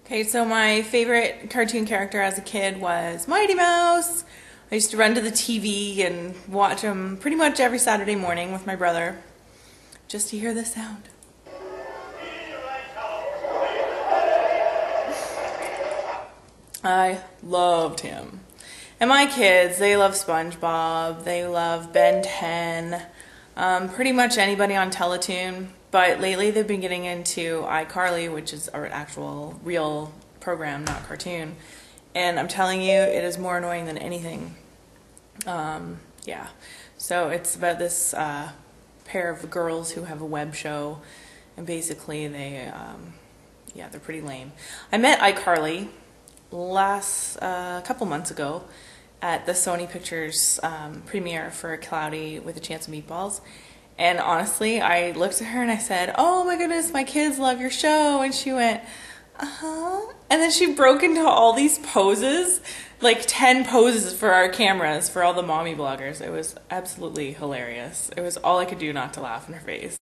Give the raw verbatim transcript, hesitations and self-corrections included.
Okay, so my favorite cartoon character as a kid was Mighty Mouse. I used to run to the T V and watch him pretty much every Saturday morning with my brother, just to hear the sound. I loved him. And my kids, they love SpongeBob, they love Ben ten, um, pretty much anybody on Teletoon. But lately they've been getting into iCarly, which is an actual real program, not cartoon. And I'm telling you, it is more annoying than anything. Um, yeah. So it's about this uh, pair of girls who have a web show, and basically they, um, yeah, they're pretty lame. I met iCarly last uh, couple months ago at the Sony Pictures um, premiere for Cloudy with a Chance of Meatballs. And honestly, I looked at her and I said, "Oh my goodness, my kids love your show." And she went, "Uh-huh." And then she broke into all these poses, like ten poses for our cameras, for all the mommy bloggers. It was absolutely hilarious. It was all I could do not to laugh in her face.